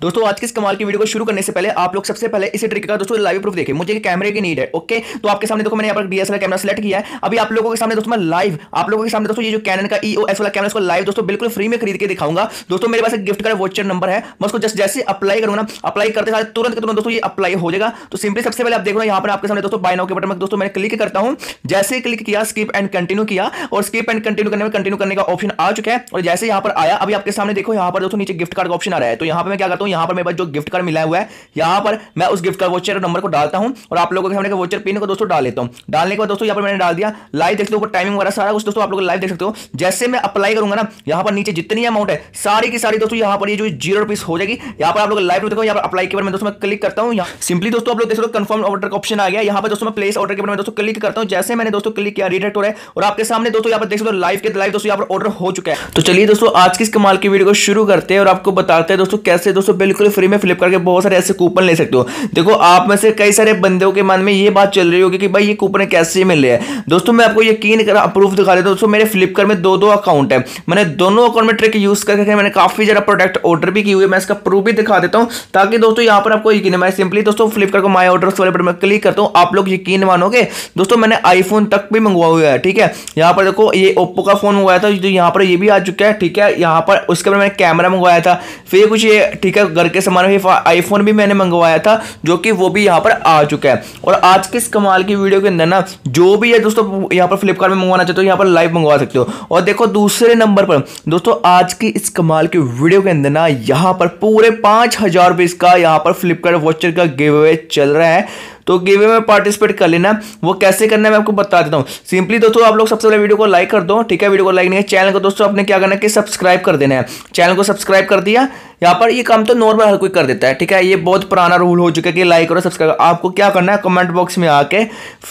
दोस्तों आज की इस कमाल की वीडियो को शुरू करने से पहले आप लोग सबसे पहले इस ट्रिक का दोस्तों लाइव प्रूफ देखें। मुझे कैमरे की नीड है। ओके, तो आपके सामने देखो मैंने यहाँ पर डीएसएलआर कैमरा सेलेक्ट किया है। अभी आप लोगों के सामने दोस्तों मैं लाइव आप लोगों के सामने दोस्तों ये जो कैनन का ईओएस वाला कैमरा इसको लाइव दोस्तों बिल्कुल फ्री में खरीद के दिखाऊंगा। दोस्तों मेरे पास एक गिफ्ट का वोचर नंबर है, मैं उसको जस्ट जैसे अप्लाई करूंगा ना, अप्लाई करते साथ तुरंत के तुरंत दोस्तों ये अप्लाई हो जाएगा। तो सिंपली सबसे पहले आप देखो यहाँ पर आपके सामने दोस्तों बाय नाउ के बटन में दोस्तों मैंने क्लिक करता हूं। जैसे ही क्लिक किया स्किप एंड कंटिन्यू किया और स्किप एंड कंटिन्यू करने में कंटिन्यू करने का ऑप्शन आ चुका है। और जैसे यहाँ पर आया अभी आपके सामने देखो यहाँ पर दोस्तों नीचे गिफ्ट कार्ड का ऑप्शन आ रहा है। तो यहाँ पर मैं क्या करता हूँ, यहाँ पर मेरे पास जो गिफ्ट कार्ड मिला हुआ है यहाँ पर मैं उस गिफ्ट कार्ड वोचर नंबर को डालता हूं और आप लोगों के सामने वोचर पिन को दोस्तों डाल लेता हूं। डालने के बाद दोस्तों यहाँ पर मैंने डाल दिया, लाइव देख सकते हो, टाइमिंग वगैरह सारा कुछ दोस्तों आप लोग लाइव देख सकते हो। जैसे मैं अप्लाई करूंगा ना, यहाँ पर नीचे जितनी अमाउंट है सारी की सारी दोस्तों यहाँ पर ये जो 0 रुपीस हो जाएगी। यहाँ पर आप लोग लाइव देखो, यहाँ पर अप्लाई के बाद मैं दोस्तों मैं क्लिक करता हूँ। सिंपली दोस्तों आप लोग देख सकते हो कंफर्म ऑर्डर का ऑप्शन आ गया। यहाँ पर दोस्तों मैं प्लेस ऑर्डर के बाद दोस्तों क्लिक करता हूँ। जैसे मैंने दोस्तों क्लिक किया रिडायरेक्ट हो रहा है और आपके सामने दोस्तों यहाँ पर देख सकते हो लाइव के लाइव दोस्तों यहाँ पर ऑर्डर हो चुका है। तो चलिए दोस्तों आज की इस कमाल की वीडियो को शुरू करते हैं और आपको बताते हैं दोस्तों कैसे दोस्तों बिल्कुल फ्री में फ्लिपकार्ट के बहुत सारे ऐसे कूपन ले सकते हो। देखो आप में से कई सारे बंदों के मन में ये बात चल रही होगी कि भाई ये कूपन कैसे मिल रहे हैं। दोस्तों मैं आपको यकीन करा प्रूफ दिखा देता हूं। दोस्तों मेरे फ्लिपकार्ट में दो अकाउंट है, मैंने दोनों अकाउंट में ट्रिक यूज करके मैंने काफी ज्यादा प्रोडक्ट ऑर्डर भी किए हुए। मैं इसका प्रूफ भी दिखा देता हूं ताकि दोस्तों यहाँ पर आपको यकीन है। मैं सिंपली दोस्तों फ्लिपकार्ट को माय ऑर्डर्स वाले बटन में क्लिक करता हूं, आप लोग यकीन मानोगे दोस्तों मैंने आईफोन तक भी मंगवाया हुआ है। ठीक है, यहाँ पर देखो ये ओप्पो का फोन मंगवाया था, यहाँ पर ये भी आ चुका है। ठीक है, यहाँ पर उसके बाद मैंने कैमरा मंगवाया था, फिर कुछ ये ठीक है घर के सामान आईफोन भी मैंने मंगवाया था जो कि वो भी यहाँ पर आ चुका है। और आज के इस कमाल की वीडियो के अंदर ना जो भी है दोस्तों यहाँ पर फ्लिपकार्ट में मंगवाना चाहते हो यहाँ पर लाइव मंगवा सकते हो। और देखो दूसरे नंबर पर दोस्तों आज की इस कमाल की वीडियो के अंदर ना यहाँ पर पूरे 5,000 रुपये का यहाँ पर फ्लिपकार्ट वॉचर का गिव अवे चल रहा है। तो गिव अवे में पार्टिसिपेट कर लेना। वो कैसे करना है मैं आपको बता देता हूँ। सिंपली दोस्तों आप लोग सबसे पहले वीडियो को लाइक कर दो। ठीक है, वीडियो को लाइक नहीं है, चैनल को दोस्तों आपने क्या करना है कि सब्सक्राइब कर देना है। चैनल को सब्सक्राइब कर दिया, यहाँ पर ये काम तो नॉर्मल हर कोई कर देता है। ठीक है, ये बहुत पुराना रूल हो चुका है कि लाइक और सब्सक्राइब। आपको क्या करना है कमेंट बॉक्स में आके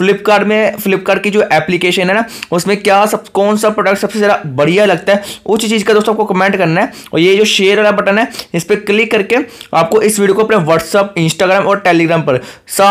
फ्लिपकार्ट की जो एप्लीकेशन है ना उसमें क्या कौन सा प्रोडक्ट सबसे ज़्यादा बढ़िया लगता है उस चीज़ का दोस्तों आपको कमेंट करना है। और ये जो शेयर वाला बटन है इस पर क्लिक करके आपको इस वीडियो को अपने व्हाट्सअप, इंस्टाग्राम और टेलीग्राम पर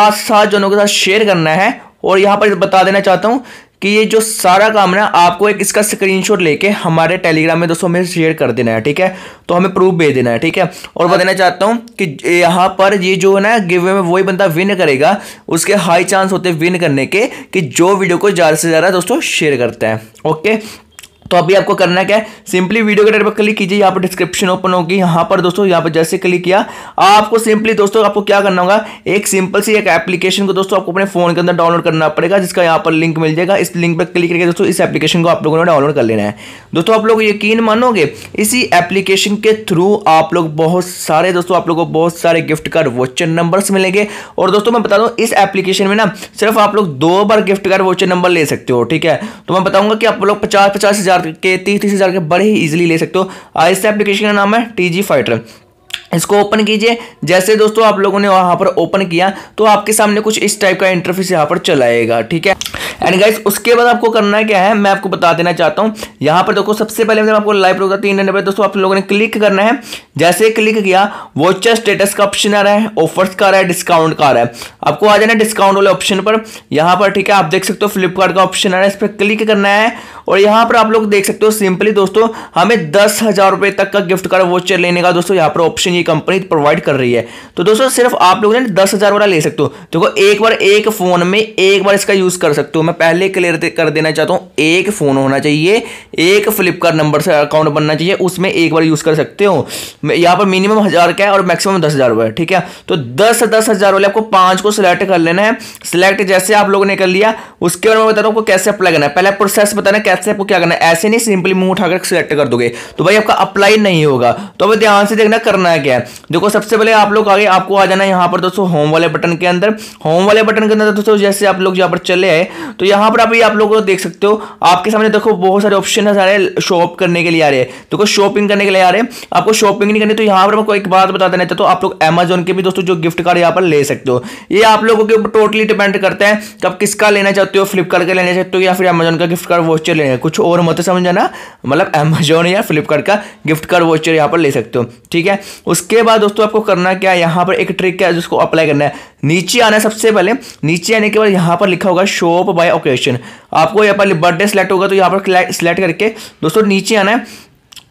7 जनों के साथ शेयर करना है। और यहाँ पर बता देना चाहता हूँ कि ये जो सारा काम है ना आपको एक इसका स्क्रीनशॉट लेके हमारे टेलीग्राम में दोस्तों हमें शेयर कर देना है। ठीक है, तो हमें प्रूफ भेज देना है। ठीक है, और बताना चाहता हूँ कि यहाँ पर ये जो है ना गिव अवे में वही बंदा विन करेगा, उसके हाई चांस होते हैं विन करने के कि जो वीडियो को ज़्यादा से ज़्यादा दोस्तों शेयर करता है। ओके, तो अभी आपको करना क्या है, सिंपली वीडियो के टाइटल पर क्लिक कीजिए, यहाँ पर डिस्क्रिप्शन ओपन होगी। यहाँ पर दोस्तों यहाँ पर जैसे क्लिक किया आपको सिंपली दोस्तों आपको क्या करना होगा, एक सिंपल सी एक एप्लीकेशन को दोस्तों आपको अपने फोन के अंदर डाउनलोड करना पड़ेगा जिसका यहाँ पर लिंक मिल जाएगा। इस लिंक पर क्लिक करके दोस्तों इस एप्लीकेशन को आप लोगों ने डाउनलोड कर लेना है। दोस्तों आप लोग यकीन मानोगे इसी एप्लीकेशन के थ्रू आप लोग बहुत सारे दोस्तों आप लोगों को बहुत सारे गिफ्ट कार्ड वोचर नंबर्स मिलेंगे। और दोस्तों मैं बता दूं इस एप्लीकेशन में ना सिर्फ आप लोग 2 बार गिफ्ट कार्ड वोचर नंबर ले सकते हो। ठीक है, तो मैं बताऊंगा कि आप लोग 50 हज़ार के 30 हज़ार के बड़े ही इजीली ले सकते हो। इस एप्लीकेशन का नाम है टीजी फाइटर। इसको ओपन कीजिए। जैसे दोस्तों आप लोगों ने वहां पर ओपन किया तो आपके सामने कुछ इस टाइप का इंटरफेस यहाँ पर चला आएगा। ठीक है, एंड गाइस उसके बाद आपको करना क्या है मैं आपको बता देना चाहता हूँ। यहाँ पर देखो सबसे पहले मैं आपको लाइव होगा 3 नंबर दोस्तों आप लोगों ने क्लिक करना है। जैसे क्लिक किया वॉचर स्टेटस का ऑप्शन आ रहा है, ऑफर्स का आ रहा है, डिस्काउंट का आ रहा है। आपको आ जाना डिस्काउंट वाले ऑप्शन पर। यहाँ पर ठीक है आप देख सकते हो फ्लिपकार्ट का ऑप्शन आ रहा है, इस पर क्लिक करना है। और यहाँ पर आप लोग देख सकते हो सिंपली दोस्तों हमें 10,000 रुपए तक का गिफ्ट कार्ड वोचर लेने का दोस्तों यहाँ पर ऑप्शन ये कंपनी प्रोवाइड कर रही है। तो दोस्तों सिर्फ आप लोग 10,000 वाला ले सकते हो। देखो एक बार एक फोन में एक बार इसका यूज कर सकते हो। मैं पहले क्लियर कर देना चाहता हूँ, एक फोन होना चाहिए, एक फ्लिपकार्ट नंबर से अकाउंट बनना चाहिए, उसमें एक बार यूज कर सकते हो। यहाँ पर मिनिमम 1000 का है और मैक्सिमम 10,000 रुपए। ठीक है, तो 10,000 वाले आपको 5 को सिलेक्ट कर लेना है। सिलेक्ट जैसे आप लोगों ने कर लिया उसके बाद मैं बता रहा हूँ आपको कैसे अप्लाई करना है। पहले प्रोसेस बताना कैसे आपको क्या करना है, ऐसे नहीं सिंपली मुंह उठाकर सिलेक्ट कर दोगे तो भाई आपका अप्लाई नहीं होगा। तो अब ध्यान से देखना करना है क्या है। देखो सबसे पहले आप लोग आगे आपको आ जाना है यहाँ पर दोस्तों होम वाले बटन के अंदर। होम वाले बटन के अंदर दोस्तों जैसे आप लोग यहाँ पर चले आए तो यहाँ पर आप लोग देख सकते हो आपके सामने देखो बहुत सारे ऑप्शन है सारे शॉप करने के लिए आ रहे हैं। देखो शॉपिंग करने के लिए आ रहे हैं, आपको शॉपिंग नहीं करनी तो यहाँ पर मैं कोई एक बात बता देना चाहता हूँ, आप लोग अमेजोन के भी दोस्तों जो गिफ्ट कार्ड यहाँ पर ले सकते हो। ये आप लोगों के ऊपर टोटली डिपेंड करता है कि आप किसका लेना चाहते हो, फ्लिपकार्ट का लेना चाहते हो या फिर अमेजोन का गिफ्ट कार्ड वोचर लेना है। कुछ और मत समझना, मतलब अमेजोन या फ्लिपकार्ट का गिफ्ट कार्ड वोचर यहाँ पर ले सकते हो। ठीक है, उसके बाद दोस्तों आपको करना क्या है, यहाँ पर एक ट्रिक है जिसको अप्लाई करना है। नीचे आना है सबसे पहले, नीचे आने के बाद यहाँ पर लिखा होगा शॉप बाय ओकेशन। आपको यहाँ पर बर्थडे सेलेक्ट होगा तो यहाँ पर सिलेक्ट करके दोस्तों नीचे आना है।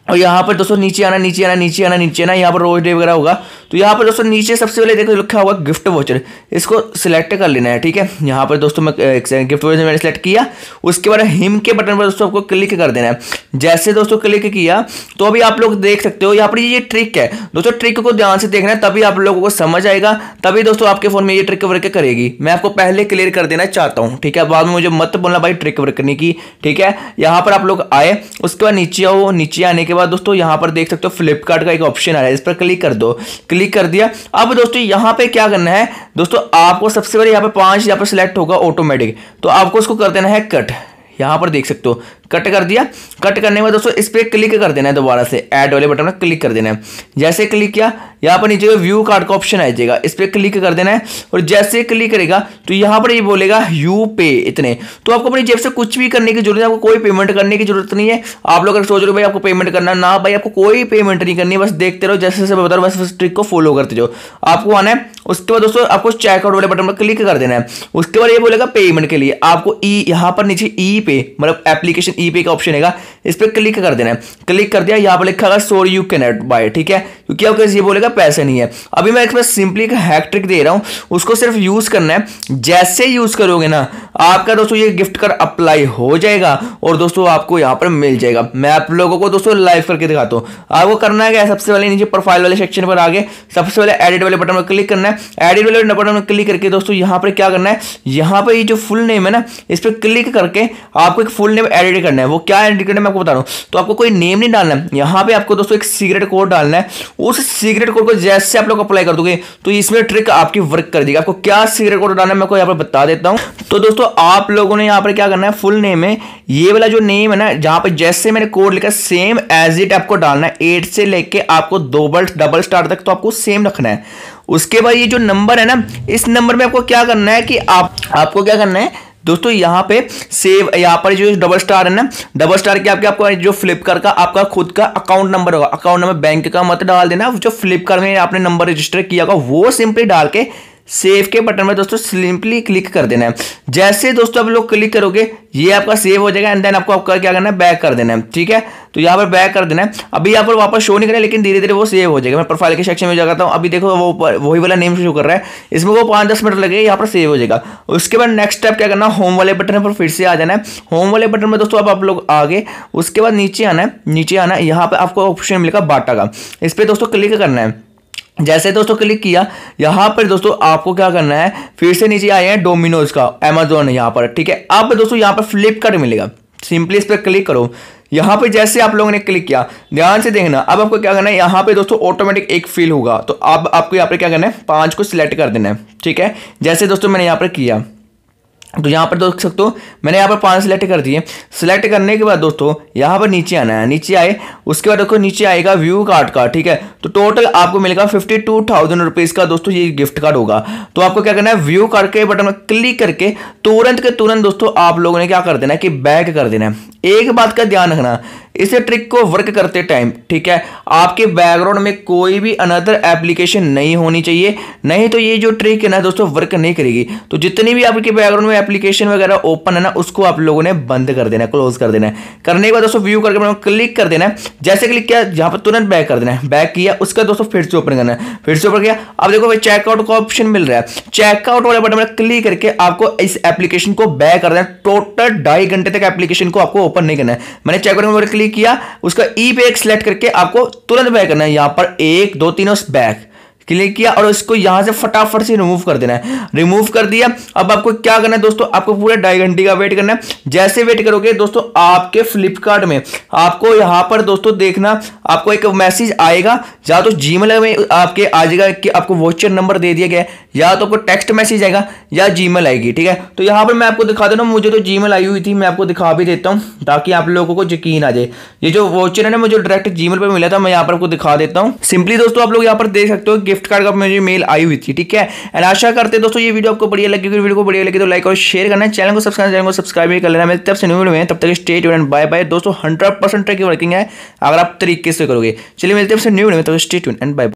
और यहाँ पर दोस्तों नीचे आना नीचे आना नीचे आना नीचे आना, यहाँ पर रोज डे वगैरह होगा। तो यहाँ पर दोस्तों नीचे सबसे पहले देखो लिखा होगा गिफ्ट वोचर, इसको सिलेक्ट कर लेना है। ठीक है, यहाँ पर दोस्तों मैं गिफ्ट वोचर मैंने सेलेक्ट किया। उसके बाद हिम के बटन पर दोस्तों आपको क्लिक कर देना है। जैसे दोस्तों क्लिक किया तो अभी आप लोग देख सकते हो यहाँ पर ये ट्रिक है दोस्तों। ट्रिक को ध्यान से देखना है तभी आप लोगों को समझ आएगा, तभी दोस्तों आपके फोन में ये ट्रिक वर्क करेगी। मैं आपको पहले क्लियर कर देना चाहता हूँ। ठीक है, बाद में मुझे मत बोलना भाई ट्रिक वर्क करने की। ठीक है, यहाँ पर आप लोग आए, उसके बाद नीचे आओ। नीचे आने के बाद दोस्तों यहाँ पर देख सकते हो फ्लिपकार्ट का एक ऑप्शन आ रहा है, इस पर क्लिक कर दो। क्लिक कर दिया। अब दोस्तों यहाँ पे क्या करना है दोस्तों, आपको सबसे पहले यहाँ पे 5 यहाँ पर सिलेक्ट होगा ऑटोमेटिक, तो आपको उसको कर देना है कट। यहाँ पर देख सकते हो कट कर दिया। कट करने के बाद दोस्तों इस पर क्लिक कर देना है, दोबारा से ऐड वाले बटन पर क्लिक कर देना है। जैसे क्लिक किया यहाँ पर नीचे व्यू कार्ड का ऑप्शन आ जाएगा, इस पर क्लिक कर देना है। और जैसे क्लिक करेगा तो यहाँ पर ये बोलेगा यू पे इतने, तो आपको अपनी जेब से कुछ भी करने की जरूरत है, आपको कोई पेमेंट करने की जरूरत नहीं है। आप लोग अगर सोच रहे हो भाई आपको पेमेंट करना, ना भाई आपको कोई पेमेंट नहीं करनी है, बस देखते रहो जैसे जैसे बता रहा हूं, बस ट्रिक को फॉलो करते जाओ। आपको आना है, उसके बाद दोस्तों आपको चेकआउट वाले बटन पर क्लिक कर देना है। उसके बाद ये बोलेगा पेमेंट के लिए आपको यहाँ पर नीचे ई पे मतलब एप्लीकेशन ई पे का ऑप्शन है, इस पर क्लिक कर देना है। क्लिक कर दिया, यहाँ पर लिखा है sorry you can not buy. ठीक है, क्योंकि आपको ये बोलेगा पैसे नहीं है। अभी मैं इसमें सिंपली एक हैक ट्रिक दे रहा हूं, उसको सिर्फ यूज करना है। जैसे यूज करोगे ना आपका दोस्तों ये गिफ्ट कार्ड अप्लाई हो जाएगा और दोस्तों आपको यहाँ पर मिल जाएगा। मैं आप लोगों को दोस्तों लाइव करके दिखाता हूँ। आपको करना है क्या, सबसे पहले नीचे प्रोफाइल वाले सेक्शन पर आगे सबसे पहले एडिट वाले बटन पर क्लिक करना है। एडिट वाले बटन पर क्लिक करके दोस्तों यहाँ पर क्या करना है, यहाँ पर ये जो फुल नेम है ना इस पर क्लिक करके आपको एक फुल नेम एडिट करना है। वो क्या एडिट करना है मैं आपको बता रहा हूँ। तो आपको कोई नेम नहीं डालना है, यहाँ पे आपको दोस्तों एक सीक्रेट कोड डालना है। उस सीक्रेट कोड को जैसे आप लोग अप्लाई कर दोगे तो इसमें ट्रिक आपकी वर्क कर देगी। आपको क्या सीक्रेट कोड डालना है मैं आपको यहाँ पर बता देता हूँ। तो दोस्तों आप लोगों ने यहाँ पर क्या करना है, फुल नेम है ये वाला जो नेम है ना, जहाँ पर जैसे मैंने कोड लिखा सेम एज इट आपको डालना है। 8 से लेके आपको डबल स्टार तक तो आपको सेम रखना है। उसके बाद ये जो नंबर है ना, इस नंबर में आपको क्या करना है कि आपको क्या करना है दोस्तों, यहाँ पे सेव, यहाँ पर जो डबल स्टार है ना, डबल स्टार के आपको जो फ्लिपकार्ट का आपका खुद का अकाउंट नंबर होगा, अकाउंट नंबर बैंक का मत डाल देना, जो फ्लिपकार्ट में आपने नंबर रजिस्टर किया होगा वो सिंपली डाल के सेव के बटन में दोस्तों सिंपली क्लिक कर देना है। जैसे दोस्तों आप लोग क्लिक करोगे ये आपका सेव हो जाएगा एंड देन आपको क्या करना है, बैक कर देना है। ठीक है, तो यहाँ पर बैक कर देना है। अभी यहाँ पर वापस शो नहीं करें लेकिन धीरे धीरे वो सेव हो जाएगा। मैं प्रोफाइल के सेक्शन में जाता हूँ, अभी देखो वो वही वाला नेम शो कर रहा है, इसमें वो 5-10 मिनट लगेगा, यहाँ पर सेव हो जाएगा। उसके बाद नेक्स्ट स्टेप क्या करना, होम वाले बटन पर फिर से आ जाना है। होम वाले बटन में दोस्तों आप लोग आगे, उसके बाद नीचे आना है। नीचे आना है, यहाँ पर आपको ऑप्शन मिलेगा बाटा का, इस पर दोस्तों क्लिक करना है। जैसे दोस्तों क्लिक किया, यहाँ पर दोस्तों आपको क्या करना है, फिर से नीचे आए हैं डोमिनोज का, अमेजोन है यहाँ पर। ठीक है, अब दोस्तों यहाँ पर फ्लिपकार्ट मिलेगा, सिंपली इस पर क्लिक करो। यहाँ पे जैसे आप लोगों ने क्लिक किया, ध्यान से देखना, अब आपको क्या करना है, यहाँ पे दोस्तों ऑटोमेटिक एक फिल होगा, तो अब आपको यहाँ पर क्या करना है, 5 को सिलेक्ट कर देना है। ठीक है, जैसे दोस्तों मैंने यहाँ पर किया तो यहाँ पर देख सकते हो मैंने यहाँ पर 5 सिलेक्ट कर दिए। सिलेक्ट करने के बाद दोस्तों यहाँ पर नीचे आना है। नीचे आए, उसके बाद देखो नीचे आएगा व्यू कार्ड का। ठीक है, तो टोटल आपको मिलेगा 52,000 रुपीज़ का दोस्तों ये गिफ्ट कार्ड होगा। तो आपको क्या करना है, व्यू कार्ड के बटन में क्लिक करके तुरंत के तुरंत दोस्तों आप लोगों ने क्या कर देना है कि बैक कर देना है। एक बात का ध्यान रखना, इस ट्रिक को वर्क करते टाइम, ठीक है, आपके बैकग्राउंड में कोई भी अनदर एप्लीकेशन नहीं होनी चाहिए, नहीं तो ये जो ट्रिक है ना दोस्तों वर्क नहीं करेगी। तो जितनी भी आपके बैकग्राउंड में एप्लीकेशन वगैरह ओपन है ना उसको आप लोगों ने बंद कर देना है, क्लोज कर देना है। करने के बाद दोस्तों व्यू करके क्लिक कर देना है। जैसे क्लिक किया यहाँ पर तुरंत बैक कर देना है। बैक किया, उसका दोस्तों फिर से ओपन करना है। फिर से ओपन किया, अब देखो भाई चेकआउट का ऑप्शन मिल रहा है। चेकआउट वाले बटन में क्लिक करके आपको इस एप्लीकेशन को बैक कर देना है। टोटल 2.5 घंटे तक एप्लीकेशन को आपको ओपन नहीं करना है। मैंने चेकआउट में क्लिक किया, उसका ई पे एक सिलेक्ट करके आपको तुरंत बैक करना है। यहां पर 1 2 3 बैक क्लिक किया और इसको यहां से फटाफट से रिमूव कर देना है। रिमूव कर दिया। अब आपको क्या करना है दोस्तों, आपको पूरे 2.5 घंटे का वेट करना है। जैसे वेट करोगे दोस्तों आपके फ्लिपकार्ट में आपको यहां पर दोस्तों देखना आपको एक मैसेज आएगा, या तो जीमेल में आपके आ जाएगा कि आपको वोचर नंबर दे दिया गया है, या तो आपको टेक्स्ट मैसेज आएगा या जीमेल आएगी। ठीक है, तो यहां पर मैं आपको दिखा देता हूं, मुझे तो जीमेल आई हुई थी, मैं आपको दिखा भी देता हूं ताकि आप लोगों को यकीन आ जाए। ये जो वोचर है ना मुझे डायरेक्ट जीमेल पर मिला था, मैं यहां पर आपको दिखा देता हूं। सिंपली दोस्तों आप लोग यहां पर देख सकते हो गिफ्ट कार्ड का मुझे मेल आई हुई थी। ठीक है, एंड आशा करते हैं दोस्तों ये वीडियो आपको बढ़िया लगी। वीडियो को बढ़िया लगी तो लाइक और शेयर करना, चैनल को सब्सक्राइब भी कर लेना। मेरे तरफ से न्यू वीडियो में, तब तक stay tuned and bye bye दोस्तों। 100% ट्रिक वर्किंग है अगर आप तरीके से करोगे। चलिए मिलते हैं न्यू वीडियो में, तो स्टे ट्यून्ड एंड बाय।